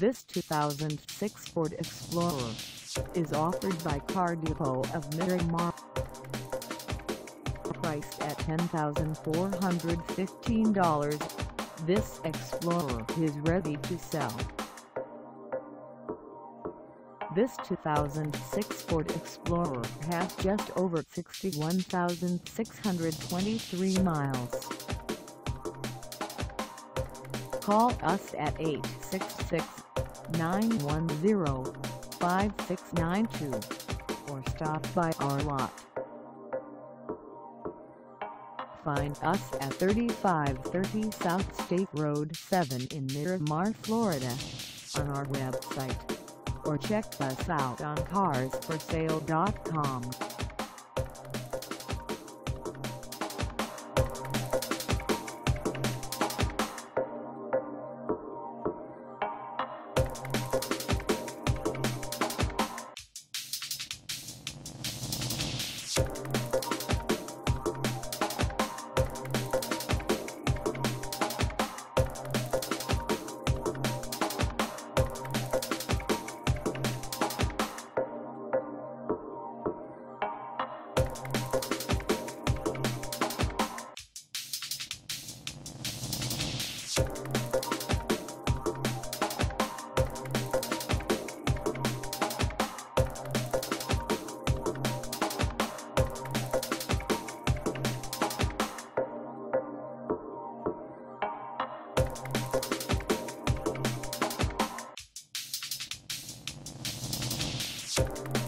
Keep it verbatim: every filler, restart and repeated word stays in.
This two thousand six Ford Explorer is offered by Car Depot of Miramar. Priced at ten thousand four hundred fifteen dollars, this Explorer is ready to sell. This two thousand six Ford Explorer has just over sixty-one thousand six hundred twenty-three miles. Call us at eight six six, nine one zero, five six nine two or stop by our lot. Find us at thirty-five thirty South State Road seven in Miramar, Florida, on our website, or check us out on cars for sale dot com. You